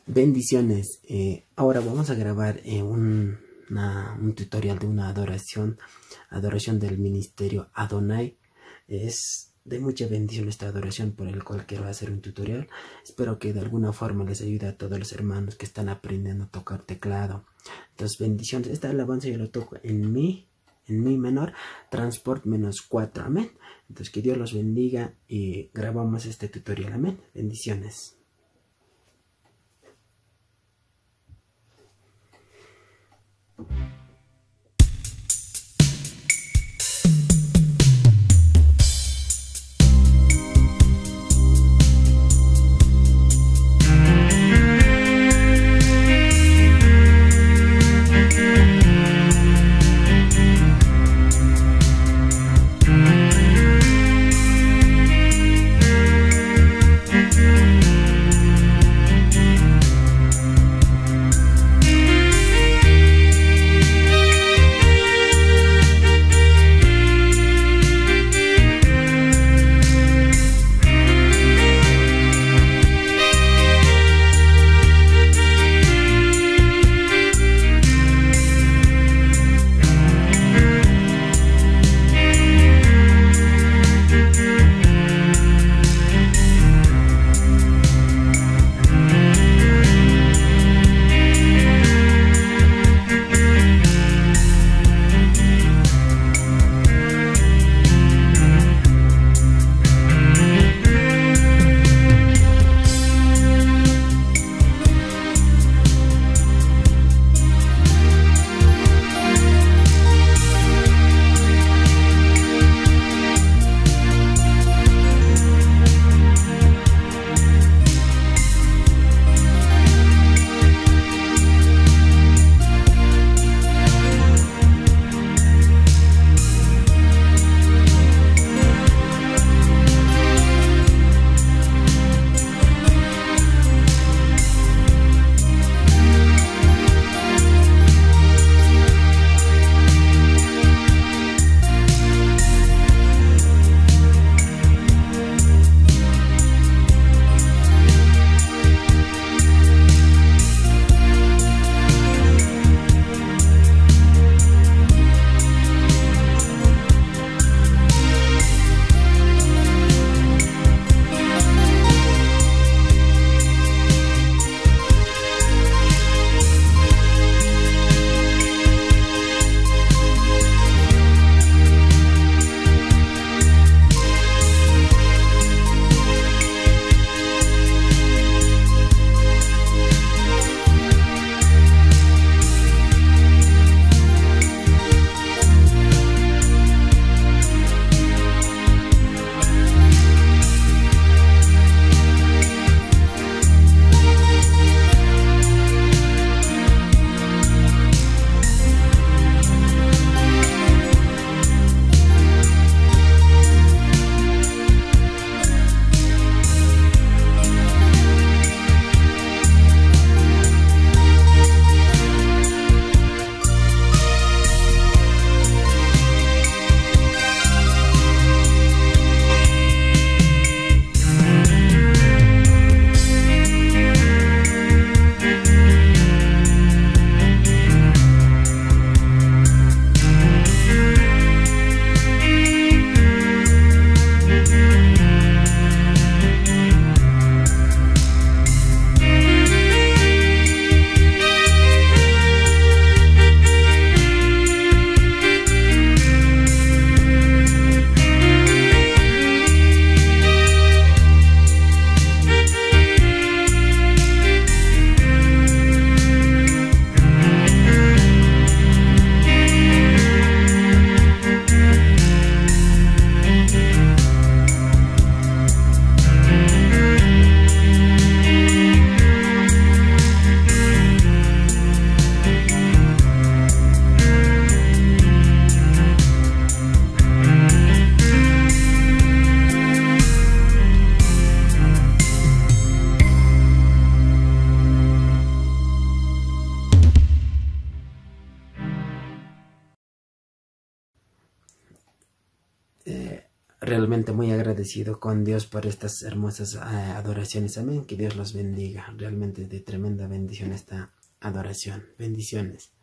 Bendiciones. Ahora vamos a grabar un tutorial de una adoración del ministerio Adonai. Es de mucha bendición esta adoración por el cual quiero hacer un tutorial. Espero que de alguna forma les ayude a todos los hermanos que están aprendiendo a tocar teclado. Entonces, bendiciones. Esta alabanza yo lo toco en mi menor, transport -4. Amén. Entonces, que Dios los bendiga y grabamos este tutorial. Amén. Bendiciones. realmente muy agradecido con Dios por estas hermosas adoraciones. Amén. Que Dios los bendiga. Realmente de tremenda bendición esta adoración. Bendiciones.